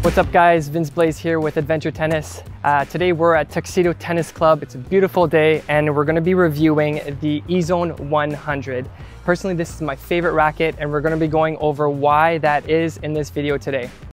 What's up guys, Vince Blaze here with Adventure Tennis. Today we're at Tuxedo Tennis Club. It's a beautiful day and we're going to be reviewing the Ezone 100. Personally, this is my favorite racket and we're going to be going over why that is in this video today.